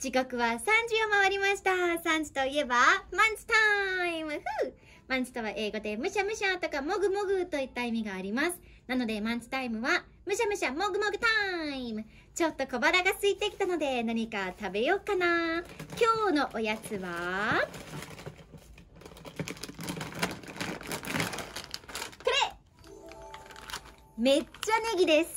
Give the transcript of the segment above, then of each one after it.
時刻は3時を回りました。3時といえばマンツタイム。マンツとは英語でむしゃむしゃとかもぐもぐといった意味があります。なのでマンツタイムはむしゃむしゃもぐもぐタイム。ちょっと小腹が空いてきたので何か食べようかな。今日のおやつはこれ、めっちゃネギです。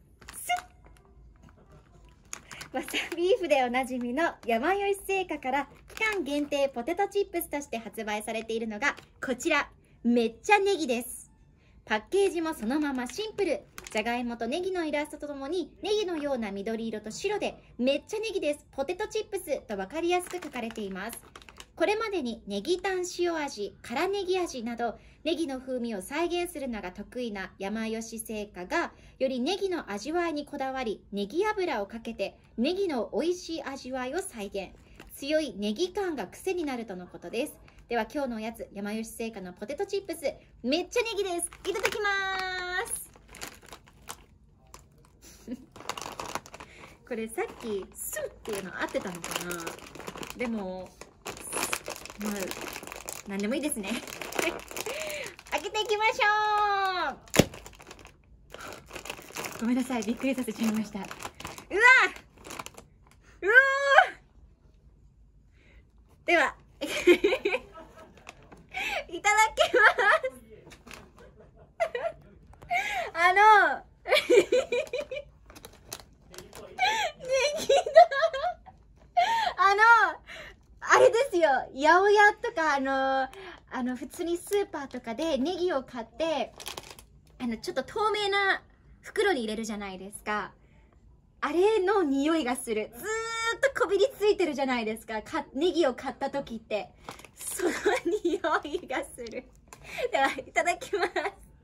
わさビーフでおなじみの山吉製菓から期間限定ポテトチップスとして発売されているのがこちら、めっちゃネギです。パッケージもそのままシンプル。じゃがいもとネギのイラストとともにネギのような緑色と白でめっちゃネギですポテトチップスと分かりやすく書かれています。これまでにネギタン塩味、辛ネギ味などネギの風味を再現するのが得意な山吉製菓がよりネギの味わいにこだわりネギ油をかけてネギの美味しい味わいを再現。強いネギ感が癖になるとのことです。では今日のおやつ、山吉製菓のポテトチップスめっちゃネギです。いただきますこれさっきスーっていうの合ってたのかな。でもまあ何でもいいですね開けていきましょう。ごめんなさい、びっくりさせちゃいました。うわうわではいただきますネギだあれですよ、八百屋とか普通にスーパーとかでネギを買ってちょっと透明な袋に入れるじゃないですか。あれの匂いがする。ずーっとこびりついてるじゃないですか、ネギを買った時って。その匂いがする。ではいただきます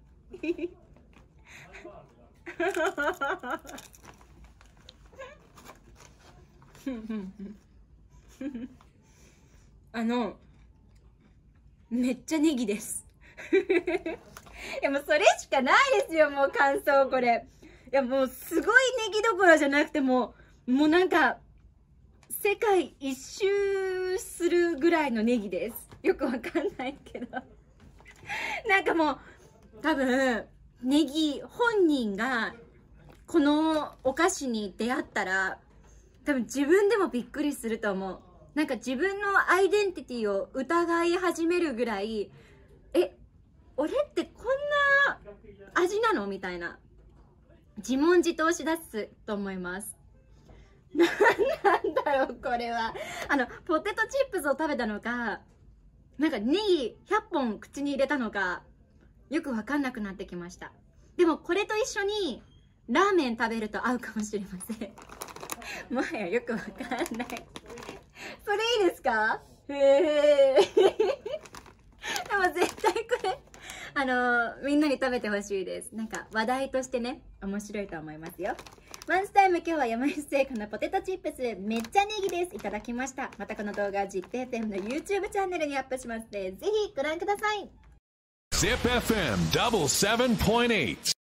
めっちゃネギですいやもうそれしかないですよ、もう感想これ。いやもうすごいネギどころじゃなくてもうなんか世界一周するぐらいのネギです。よくわかんないけどなんかもう多分ネギ本人がこのお菓子に出会ったら多分自分でもびっくりすると思う。なんか自分のアイデンティティを疑い始めるぐらい、俺ってこんな味なのみたいな自問自答しだすと思います。なんだろうこれは。ポテトチップスを食べたのか、なんかネギ100本口に入れたのかよくわかんなくなってきました。でもこれと一緒にラーメン食べると合うかもしれませんもはやよくわかんないそれいいですか？でも絶対これみんなに食べてほしいです。なんか話題としてね、面白いと思いますよ。マンスタイム、今日は山吉製菓のポテトチップスめっちゃネギです。いただきました。またこの動画は ZIPFM の YouTube チャンネルにアップしますのでぜひご覧ください。 ZIPFM 77.8